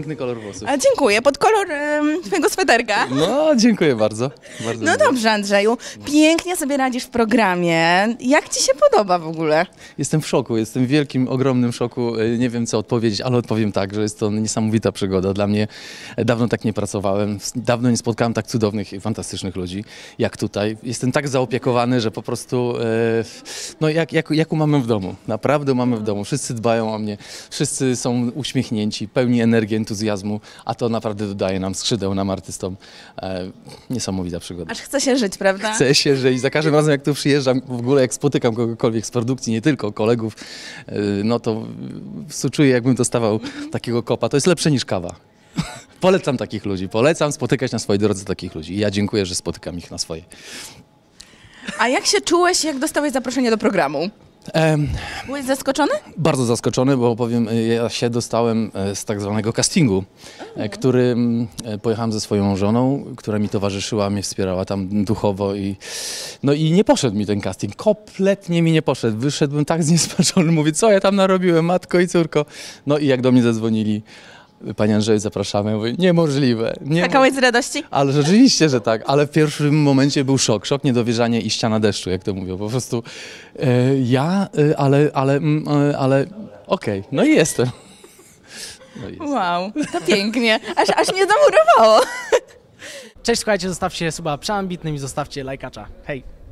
piękny kolor włosów. A dziękuję, pod kolor twojego sweterka. No, dziękuję bardzo. Bardzo No miło. dobrze, Andrzeju, pięknie sobie radzisz w programie. Jak ci się podoba w ogóle? Jestem w szoku, jestem w wielkim, ogromnym szoku. Nie wiem, co odpowiedzieć, ale odpowiem tak, że jest to niesamowita przygoda. Dla mnie dawno tak nie pracowałem, dawno nie spotkałem tak cudownych i fantastycznych ludzi jak tutaj. Jestem tak zaopiekowany, że po prostu, no jak u mamy w domu. Naprawdę mamy w domu. Wszyscy dbają o mnie, wszyscy są uśmiechnięci, pełni energii, entuzjazmu, a to naprawdę dodaje nam skrzydeł, nam artystom. Niesamowita przygoda. Aż chce się żyć, prawda? Chce się, że i za każdym razem jak tu przyjeżdżam, w ogóle jak spotykam kogokolwiek z produkcji, nie tylko kolegów, no to czuję, jakbym dostawał takiego kopa. To jest lepsze niż kawa. Polecam takich ludzi, polecam spotykać na swojej drodze takich ludzi. I ja dziękuję, że spotykam ich na swojej. A jak się czułeś, jak dostałeś zaproszenie do programu? Byłeś zaskoczony? Bardzo zaskoczony, bo powiem, ja się dostałem z tak zwanego castingu, który pojechałem ze swoją żoną, która mi towarzyszyła, mnie wspierała tam duchowo i nie poszedł mi ten casting, kompletnie mi nie poszedł. Wyszedłem tak zniesmaczony, mówię, co ja tam narobiłem, matko i córko. No i jak do mnie zadzwonili, Panie Andrzeju, zapraszamy. Ja mówię, niemożliwe. Skakałeś z radości? Ale rzeczywiście, że tak. Ale w pierwszym momencie był szok. Szok, niedowierzanie i ściana deszczu, jak to mówią. Po prostu ale okej. No i jestem. No i jestem. Wow, to pięknie. Aż mnie zamurowało. Cześć, słuchajcie, zostawcie suba przeambitnym i zostawcie lajkacza. Hej!